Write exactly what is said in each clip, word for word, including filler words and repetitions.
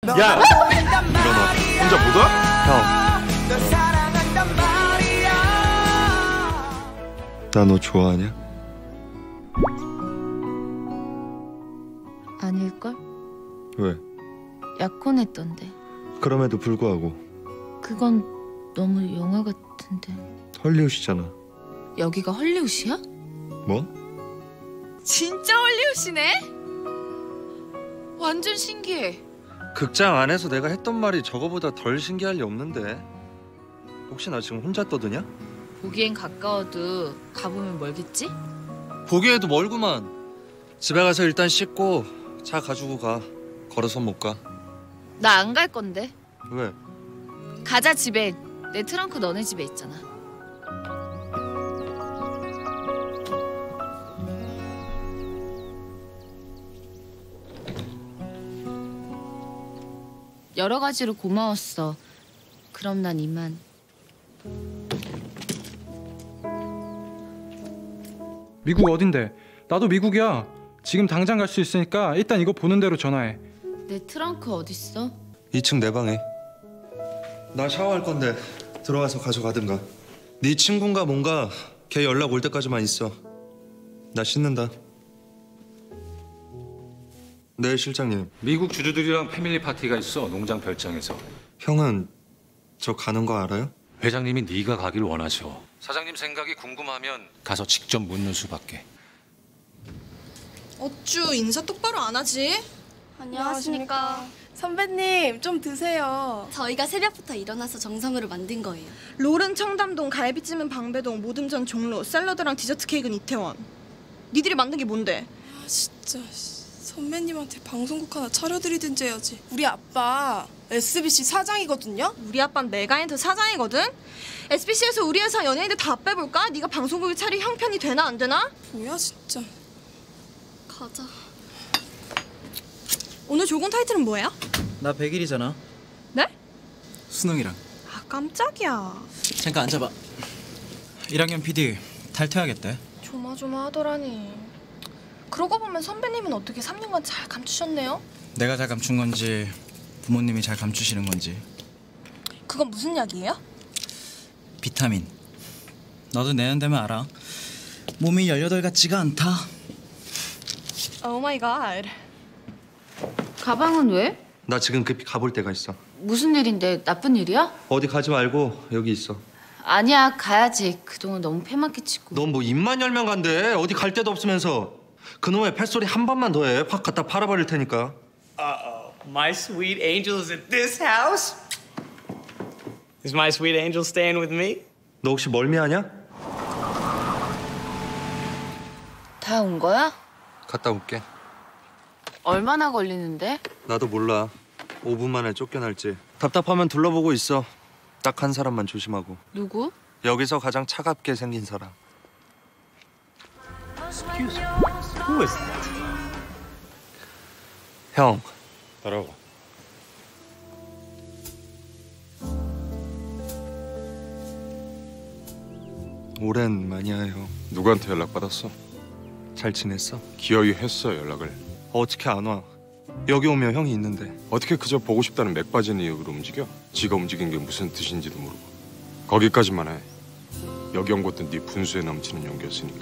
야! 일어나. 혼자 못 와? 형. 나 너 좋아하냐? 아닐걸? 왜? 약혼했던데. 그럼에도 불구하고. 그건 너무 영화 같은데. 헐리우드잖아. 여기가 헐리우드야? 뭐? 진짜 헐리우드네? 완전 신기해. 극장 안에서 내가 했던 말이 저거보다 덜 신기할 리 없는데. 혹시 나 지금 혼자 떠드냐? 보기엔 가까워도 가보면 멀겠지? 보기에도 멀구만. 집에 가서 일단 씻고 차 가지고 가. 걸어서 못 가. 나 안 갈 건데. 왜? 가자 집에. 내 트렁크 너네 집에 있잖아. 여러 가지로 고마웠어. 그럼 난 이만. 미국 어딘데? 나도 미국이야. 지금 당장 갈 수 있으니까 일단 이거 보는 대로 전화해. 내 트렁크 어딨어? 이 층 내 방에. 나 샤워할 건데 들어가서 가져가든가. 네 친구인가 뭔가 걔 연락 올 때까지만 있어. 나 씻는다. 네, 실장님. 미국 주주들이랑 패밀리 파티가 있어, 농장 별장에서. 형은 저 가는 거 알아요? 회장님이 네가 가길 원하셔. 사장님 생각이 궁금하면 가서 직접 묻는 수밖에. 어쭈, 인사 똑바로 안 하지? 안녕하십니까. 선배님, 좀 드세요. 저희가 새벽부터 일어나서 정성으로 만든 거예요. 롤은 청담동, 갈비찜은 방배동, 모듬전 종로, 샐러드랑 디저트 케이크는 이태원. 니들이 만든 게 뭔데? 아 진짜 선배님한테 방송국 하나 차려드리든지 해야지. 우리 아빠 에스비씨 사장이거든요? 우리 아빠는 메가엔터 사장이거든? 에스비씨에서 우리 회사 연예인들 다 빼볼까? 네가 방송국을 차릴 형편이 되나 안 되나? 뭐야 진짜. 가자. 오늘 조건 타이틀은 뭐예요? 나 백일이잖아. 네? 수능이랑. 아 깜짝이야. 잠깐 앉아봐. 일 학년 피디 탈퇴하겠대. 조마조마하더라니. 그러고 보면 선배님은 어떻게 삼 년간 잘 감추셨네요? 내가 잘 감춘 건지 부모님이 잘 감추시는 건지. 그건 무슨 약이에요? 비타민. 너도 내년 되면 알아. 몸이 열여덟 같지가 않다. 오 마이 갓. 가방은 왜? 나 지금 급히 가볼 데가 있어. 무슨 일인데? 나쁜 일이야? 어디 가지 말고 여기 있어. 아니야, 가야지. 그동안 너무 패만 끼치고. 넌 뭐 입만 열면 간대. 어디 갈 데도 없으면서. 그놈의 팻소리 한 번만 더 해. 확 갖다 팔아버릴 테니까. Uh-oh. My sweet angel is at this house? Is my sweet angel staying with me? 너 혹시 멀미하냐? 다 온 거야? 갔다 올게. 얼마나 걸리는데? 나도 몰라. 오 분 만에 쫓겨날지. 답답하면 둘러보고 있어. 딱 한 사람만 조심하고. 누구? 여기서 가장 차갑게 생긴 사람. Excuse me. Who is that? 형. 따라와. 오랜만이야, 형. 누구한테 연락받았어? 잘 지냈어? 기어이 했어, 연락을. 어떻게 안 와? 여기 오면 형이 있는데. 어떻게 그저 보고 싶다는 맥 빠진 이유로 움직여? 지가 움직인 게 무슨 뜻인지도 모르고. 거기까지만 해. 여기 온 것도 네 분수에 넘치는 용기였으니까.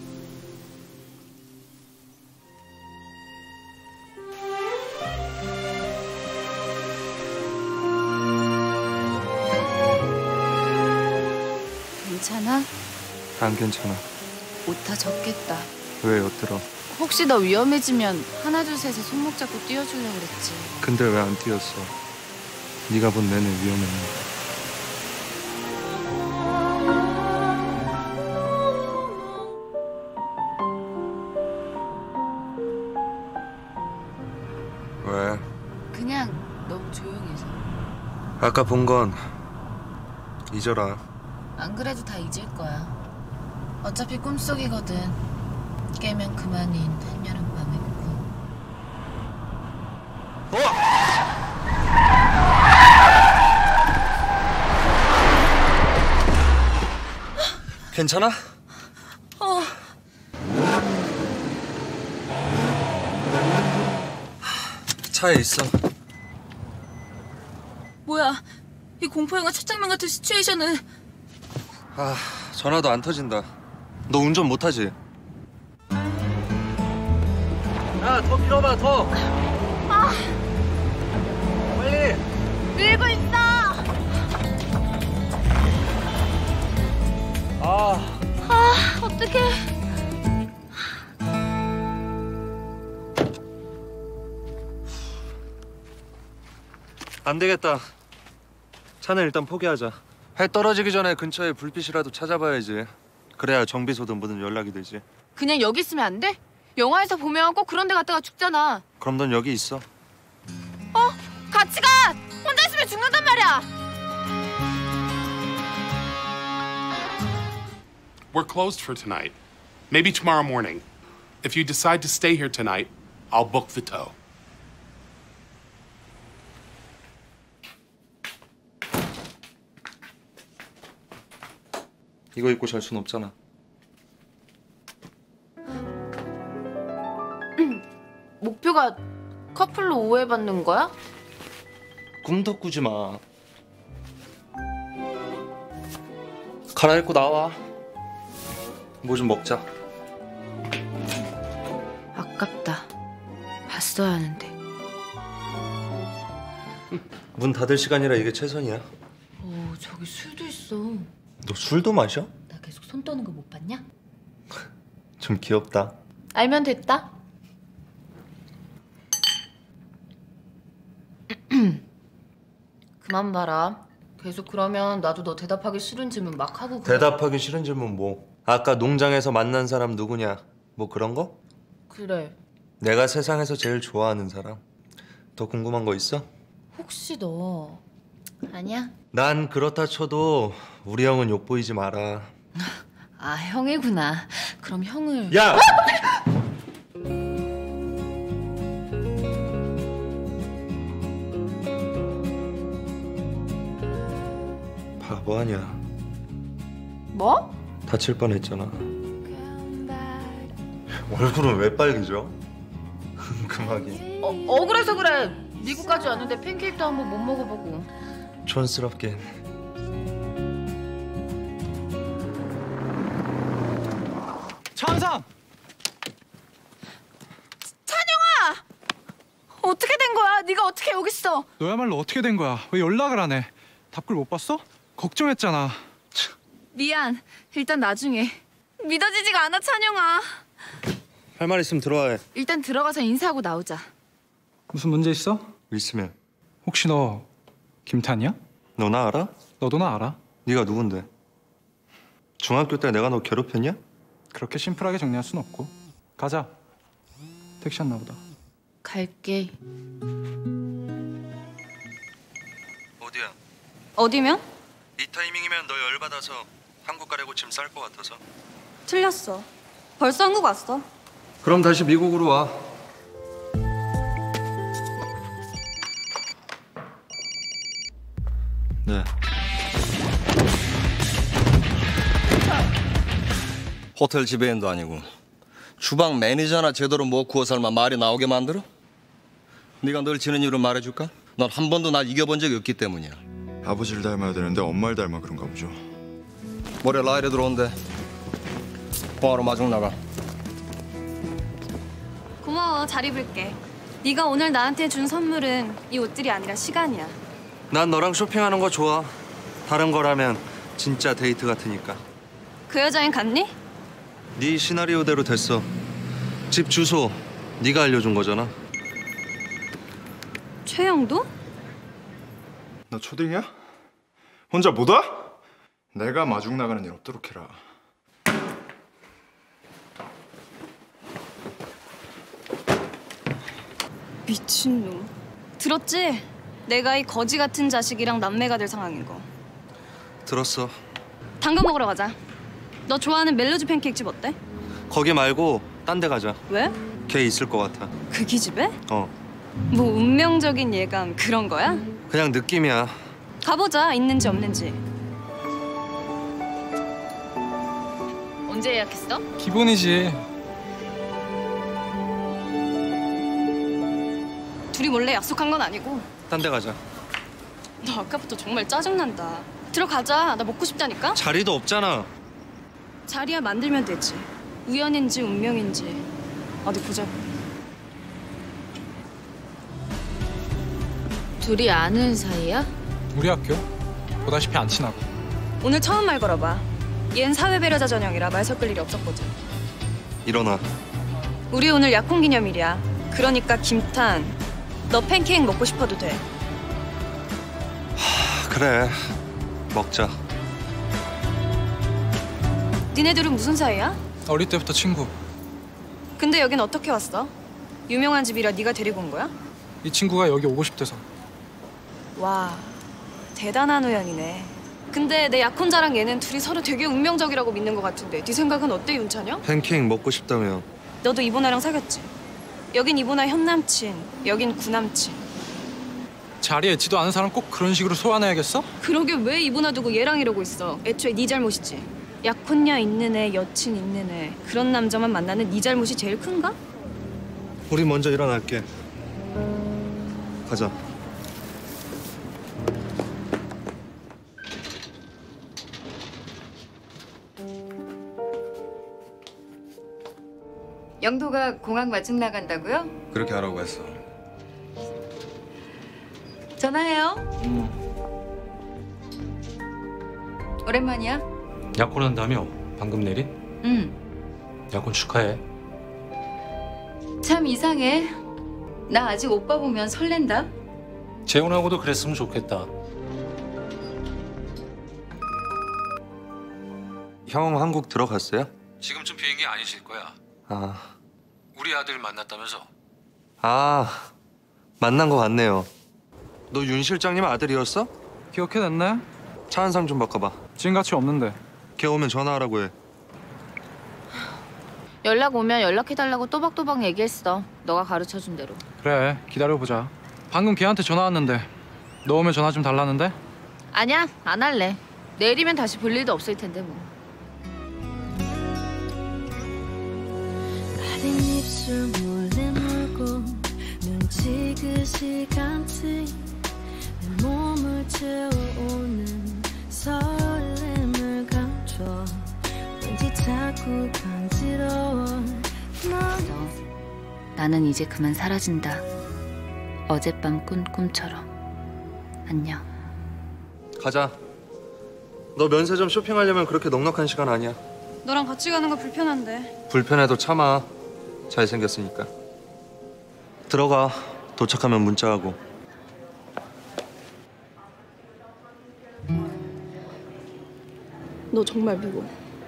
괜찮아? 안 괜찮아. 옷 다 젖겠다. 왜 엿들어? 혹시 너 위험해지면 하나 둘 셋에 손목 잡고 뛰어주려고 그랬지. 근데 왜 안 뛰었어? 네가 본 내내 위험했는데. 왜? 그냥 너무 조용해서. 아까 본 건 잊어라. 안 그래도 다 잊을 거야. 어차피 꿈속이거든. 깨면 그만인 한여름 밤의 꿈. 어! 괜찮아? 어. 차에 있어. 뭐야? 이 공포영화 첫 장면 같은 시츄에이션은. 아, 전화도 안 터진다. 너 운전 못하지? 야, 더 밀어봐, 더. 아, 빨리. 밀고 있어. 아, 아, 어떡해. 안 되겠다. 차는 일단 포기하자. 해 떨어지기 전에 근처에 불빛이라도 찾아봐야지. 그래야 정비소든 뭐든 연락이 되지. 그냥 여기 있으면 안 돼? 영화에서 보면 꼭 그런 데 갔다가 죽잖아. 그럼 넌 여기 있어. 어? 같이 가! 혼자 있으면 죽는단 말이야! We're closed for tonight. Maybe tomorrow morning. If you decide to stay here tonight, I'll book the tow. 이거 입고 잘 순 없잖아. 목표가 커플로 오해받는 거야? 꿈도 꾸지 마. 갈아입고 나와. 뭐 좀 먹자. 아깝다. 봤어야 하는데. 문 닫을 시간이라 이게 최선이야. 오, 저기 술도 있어. 너 술도 마셔? 나 계속 손 떠는 거 못 봤냐? 좀 귀엽다. 알면 됐다. 그만 봐라. 계속 그러면 나도 너 대답하기 싫은 질문 막 하고 그래. 대답하기 싫은 질문 뭐? 아까 농장에서 만난 사람 누구냐? 뭐 그런 거? 그래. 내가 세상에서 제일 좋아하는 사람. 더 궁금한 거 있어? 혹시 너 아니야? 난 그렇다 쳐도 우리 형은 욕보이지 마라. 아, 형이구나. 그럼 형을. 야! 바보 아니야. 뭐? 다칠 뻔했잖아. 얼굴은 왜 빨개져? 금하긴. 어, 억울해서 그래. 미국 가지 않는데 팬케이크도 한번 못 먹어보고. 촌스럽긴. 찬상! 찬영아! 어떻게 된 거야? 네가 어떻게 여기 있어? 너야말로 어떻게 된 거야? 왜 연락을 안 해? 답글 못 봤어? 걱정했잖아. 미안. 일단 나중에. 믿어지지가 않아, 찬영아. 할 말 있으면 들어와 해. 일단 들어가서 인사하고 나오자. 무슨 문제 있어? 있으면. 혹시 너 김탄이야? 너 나 알아? 너도 나 알아. 네가 누군데? 중학교 때 내가 너 괴롭혔냐? 그렇게 심플하게 정리할 순 없고. 가자. 택시 왔나 보다. 갈게. 어디야? 어디면? 이 타이밍이면 너 열받아서 한국 가려고 짐 쌀 것 같아서. 틀렸어. 벌써 한국 왔어. 그럼 다시 미국으로 와. 네. 호텔 지배인도 아니고 주방 매니저나 제대로 못 구워 삶아 말이 나오게 만들어? 네가 늘 지는 이유를 말해줄까? 넌 한 번도 날 이겨본 적이 없기 때문이야. 아버지를 닮아야 되는데 엄마를 닮아 그런가 보죠. 모레 라일에 들어온대. 포화로 마중 나가. 고마워. 잘 입을게. 네가 오늘 나한테 준 선물은 이 옷들이 아니라 시간이야. 난 너랑 쇼핑하는 거 좋아. 다른 거라면 진짜 데이트 같으니까. 그 여자인 갔니? 네 시나리오대로 됐어. 집 주소 네가 알려준 거잖아. 최영도? 너 초딩이야? 혼자 못 와? 내가 마중 나가는 일 없도록 해라. 미친놈. 들었지? 내가 이 거지 같은 자식이랑 남매가 될 상황인 거. 들었어. 당근 먹으러 가자. 너 좋아하는 멜로디 팬케이크집 어때? 거기 말고 딴 데 가자. 왜? 걔 있을 것 같아. 그 기집애? 어. 뭐 운명적인 예감 그런 거야? 그냥 느낌이야. 가보자. 있는지 없는지. 언제 예약했어? 기본이지. 둘이 몰래 약속한 건 아니고. 딴 데 가자. 너 아까부터 정말 짜증난다. 들어가자. 나 먹고 싶다니까. 자리도 없잖아. 자리야 만들면 되지. 우연인지 운명인지 어디 보자고. 둘이 아는 사이야? 우리 학교? 보다시피 안 친하고. 오늘 처음 말 걸어봐. 얜 사회배려자 전형이라 말 섞을 일이 없었거든. 일어나. 우리 오늘 약혼 기념일이야. 그러니까 김탄, 너 팬케이크 먹고 싶어도 돼. 하, 그래. 먹자. 니네들은 무슨 사이야? 어릴 때부터 친구. 근데 여긴 어떻게 왔어? 유명한 집이라 네가 데리고 온 거야? 이 친구가 여기 오고 싶대서. 와, 대단한 우연이네. 근데 내 약혼자랑 얘는 둘이 서로 되게 운명적이라고 믿는 것 같은데 네 생각은 어때, 윤찬영? 팬케이크 먹고 싶다며. 너도 이보나랑 사귀었지? 여긴 이보나 현남친, 여긴 구남친. 자리에 있지도 않은 사람 꼭 그런 식으로 소환해야겠어? 그러게 왜 이보나 두고 얘랑 이러고 있어? 애초에 네 잘못이지. 약혼녀 있는 애, 여친 있는 애 그런 남자만 만나는 네 잘못이 제일 큰가? 우리 먼저 일어날게. 가자. 영도가 공항 마중 나간다고요? 그렇게 하라고 했어. 전화해요. 음. 오랜만이야? 약혼한다며? 방금 내린? 응. 약혼 축하해. 참 이상해. 나 아직 오빠 보면 설렌다. 재혼하고도 그랬으면 좋겠다. 형 한국 들어갔어요? 지금쯤 비행기 아니실 거야. 아, 우리 아들 만났다면서? 아 만난 거 같네요. 너 윤 실장님 아들이었어? 기억해냈네. 차 한 상 좀 바꿔봐. 지금같이 없는데. 걔 오면 전화하라고 해. 연락 오면 연락해달라고 또박또박 얘기했어. 너가 가르쳐준 대로. 그래, 기다려보자. 방금 걔한테 전화 왔는데 너 오면 전화 좀 달라는데? 아니야, 안 할래. 내일이면 다시 볼 일도 없을 텐데 뭐. 마른 입술 몰래 물고 눈 지그시간지 내 몸을 채워오는 설렘을 감춰 왠지 자꾸 간지러워 너, 나는 이제 그만 사라진다. 어젯밤 꾼 꿈처럼. 안녕. 가자. 너 면세점 쇼핑하려면 그렇게 넉넉한 시간 아니야. 너랑 같이 가는 거 불편한데. 불편해도 참아. 잘생겼으니까. 들어가. 도착하면 문자하고. 너 정말 미워.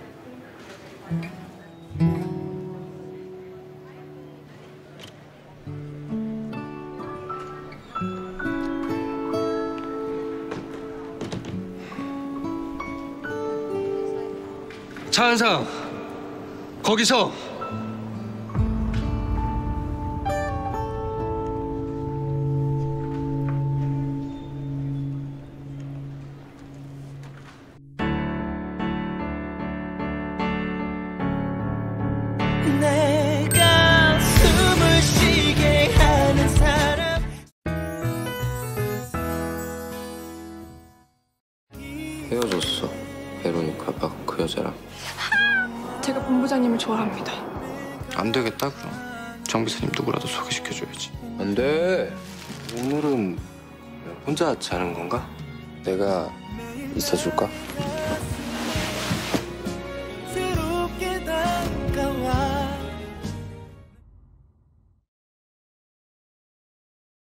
차 한 상. 거기서. 내가 숨을 쉬게 하는 사람 헤어졌어. 베로니카가 그 여자랑. 제가 본부장님을 좋아합니다. 안 되겠다 그럼. 정비사님 누구라도 소개시켜줘야지. 안 돼. 오늘은 혼자 자는 건가? 내가 있어줄까?